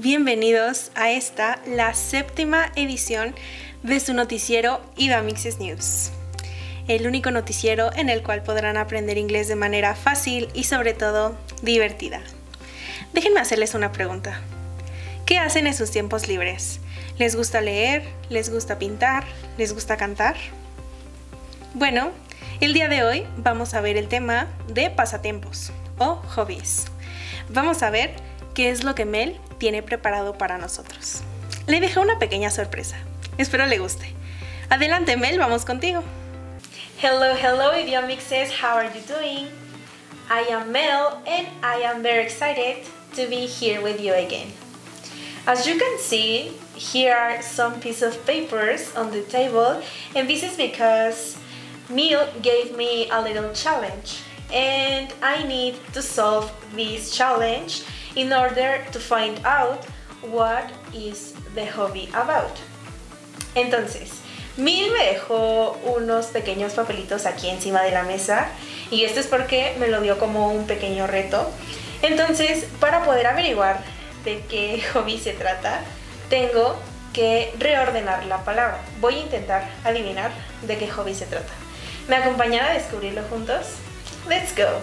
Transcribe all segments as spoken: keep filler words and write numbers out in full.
bienvenidos a esta, la séptima edición de su noticiero Ibamixes News. El único noticiero en el cual podrán aprender inglés de manera fácil y sobre todo divertida. Déjenme hacerles una pregunta. ¿Qué hacen en sus tiempos libres? ¿Les gusta leer? ¿Les gusta pintar? ¿Les gusta cantar? Bueno, el día de hoy vamos a ver el tema de pasatiempos o hobbies. Vamos a ver qué es lo que Mel tiene preparado para nosotros. Le dejé una pequeña sorpresa. Espero le guste. Adelante, Mel, vamos contigo. Hello, hello, Ibamixes. How are you doing? I am Mel and I am very excited to be here with you again. As you can see, here are some pieces of papers on the table, and this is because Mel gave me a little challenge and I need to solve this challenge in order to find out what is the hobby about. Entonces, Mel me dejó unos pequeños papelitos aquí encima de la mesa y esto es porque me lo dio como un pequeño reto. Entonces, para poder averiguar de qué hobby se trata, tengo que reordenar la palabra. Voy a intentar adivinar de qué hobby se trata. ¿Me acompañan a descubrirlo juntos? Let's go!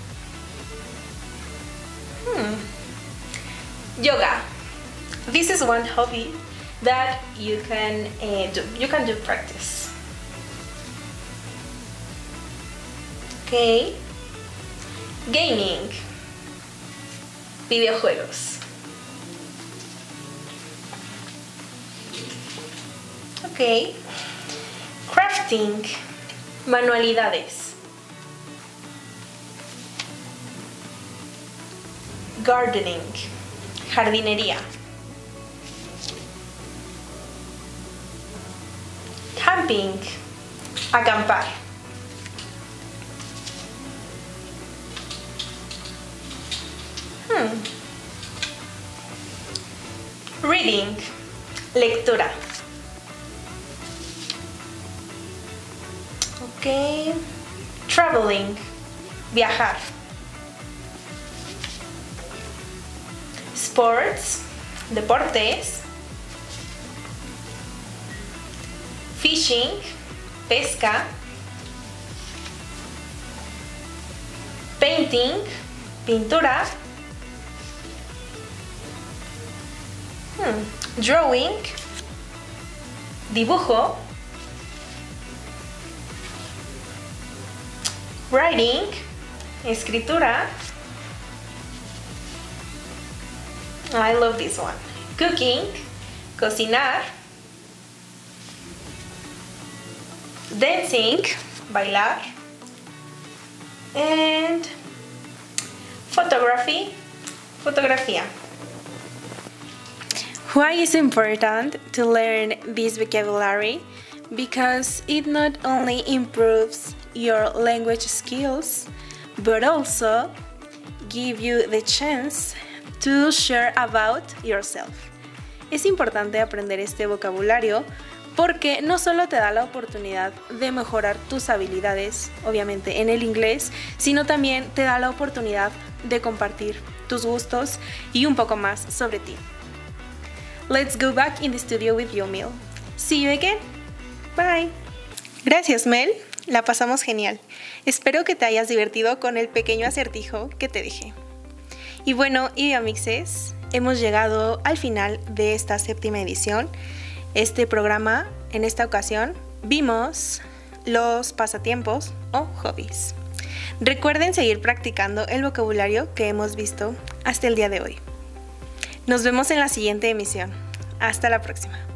Hmm. Yoga. This is one hobby that you can uh, do. You can do practice. Okay. Gaming. Videojuegos. Okay. Crafting. Manualidades. Gardening. Jardinería. Camping. Acampar. Hmm. Reading. Lectura. Okay. Traveling. Viajar. Sports. Deportes. Fishing. Pesca. Painting. Pintura. Hmm. Drawing. Dibujo. Writing. Escritura. I love this one. Cooking. Cocinar. Dancing. Bailar. And photography. Fotografía. Why is it important to learn this vocabulary? Because it not only improves your language skills, but also give you the chance to share about yourself. Es importante aprender este vocabulario porque no solo te da la oportunidad de mejorar tus habilidades, obviamente en el inglés, sino también te da la oportunidad de compartir tus gustos y un poco más sobre ti. Let's go back in the studio with you, Mel. See you again. Bye. Gracias, Mel. La pasamos genial. Espero que te hayas divertido con el pequeño acertijo que te dejé. Y bueno, Ibamixes, hemos llegado al final de esta séptima edición. Este programa, en esta ocasión, vimos los pasatiempos o hobbies. Recuerden seguir practicando el vocabulario que hemos visto hasta el día de hoy. Nos vemos en la siguiente emisión. Hasta la próxima.